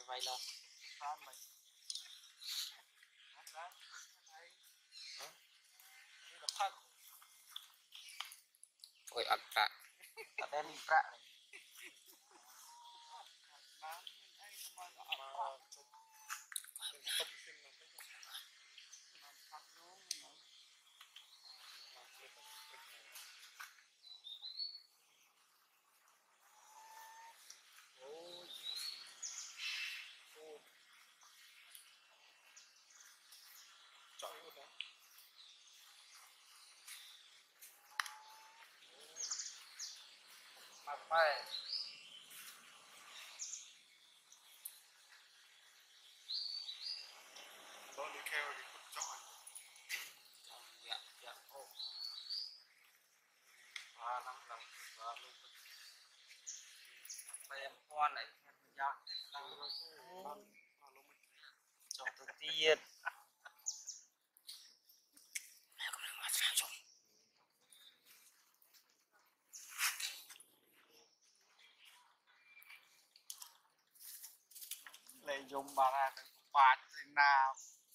vay lo sao mày ôi ắt cả ở đây đi cả này chọi luôn đấy mà phải đó đi keo thì cũng chọi dạ dạ ô và năm lần và luôn bây em con này dạ cho tôi tiền lại dùng bà ra được bạt thì nào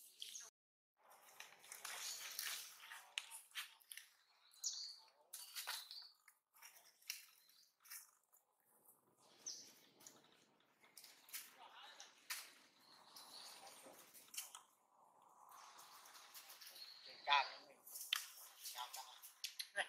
cả mình chào cả này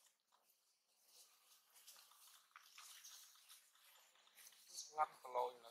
lăn lôi nữa